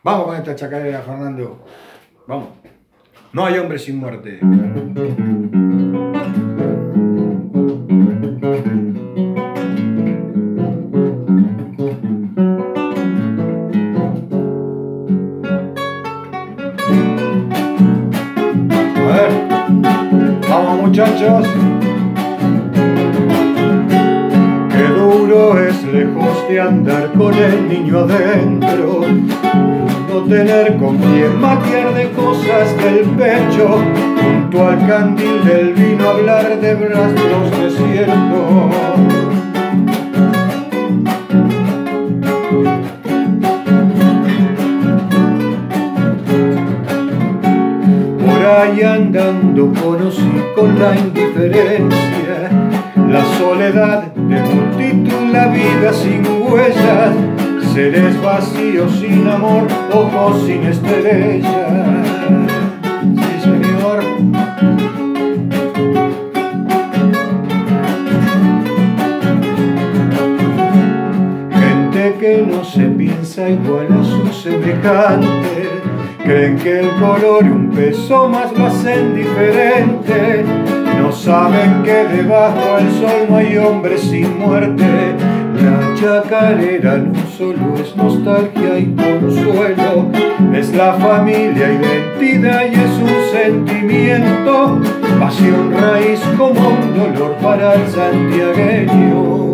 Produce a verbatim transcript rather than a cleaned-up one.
Vamos con esta chacarera, Fernando. Vamos. No hay hombre sin muerte. A ver. Vamos, muchachos. Qué duro es lejos de andar con el niño adentro, no tener con quien matear de cosas del pecho, junto al candil del vino hablar de brazos desiertos. Por ahí andando conocí con la indiferencia la soledad de multitud, la vida sin huellas, seres vacíos sin amor, ojos sin estrellas. Sí, señor. Gente que no se piensa igual a su semejante, creen que el color y un peso más lo hacen diferente. No saben que debajo del sol no hay hombre sin muerte. La chacarera no solo es nostalgia y consuelo, es la familia, identidad y es un sentimiento, pasión raíz como un dolor para el santiagueño.